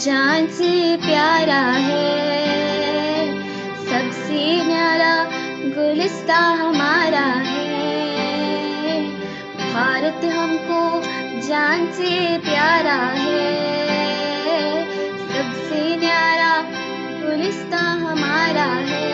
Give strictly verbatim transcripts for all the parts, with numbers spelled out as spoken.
जान से प्यारा है, सबसे न्यारा गुलिस्ता हमारा है। भारत हमको जान से प्यारा है, सबसे न्यारा गुलिस्ता हमारा है।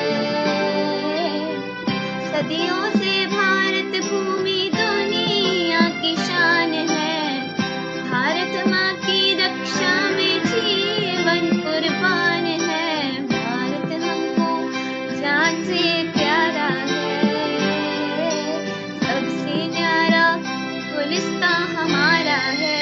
सदियों से भारत भूमि दुनिया की शान है, भारत माँ की रक्षा में जीवन कुर्बान है। भारत हमको जान से प्यारा है, सबसे न्यारा गुलिस्ता हमारा है।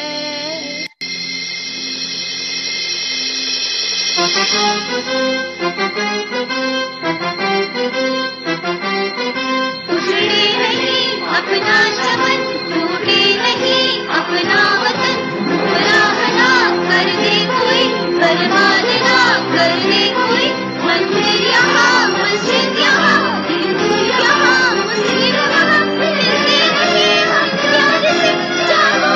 उजड़े नहीं अपना चमन, टूटे नहीं अपना वतन, गुमराह ना कर दे कोई, बर्बाद ना कर दे कोई। मंदिर यहाँ मस्जिद यहाँ, हिंदू यहाँ मुस्लिम यहाँ, मिलते रहे हम प्यार से जागो।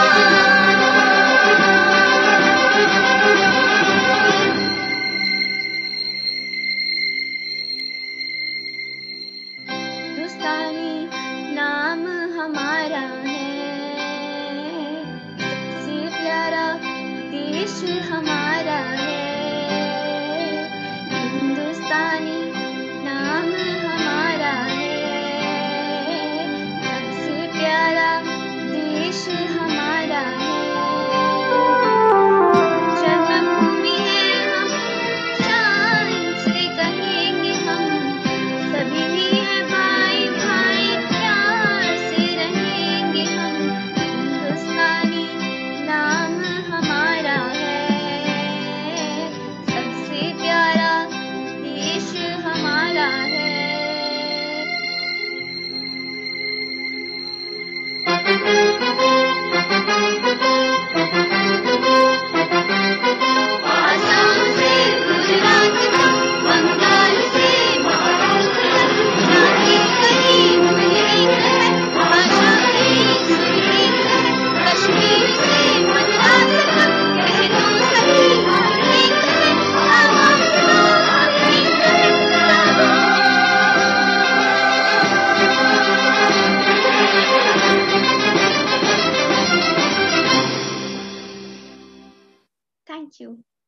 हिंदुस्तानी नाम हमारा है, सबसे प्यारा देश हमारा है। हिंदुस्तानी नाम हमारा है, सबसे प्यारा देश हमारा है। जन्मभूमि है हम शान से कहेंगे हम, सभी है भाई भाई प्यार से रहेंगे हम। हिंदुस्तानी नाम हमारा है, सबसे प्यारा देश हमारा है। आसाम से गुजरात तक, बंगाल से महाराष्ट्र तक, जाति कहीं मिलती है, भाषा कहीं सुनती है। कश्मीर से मद्रास तक कह दो सभी हम एक है, आवाज दो हम एक है। Thank you.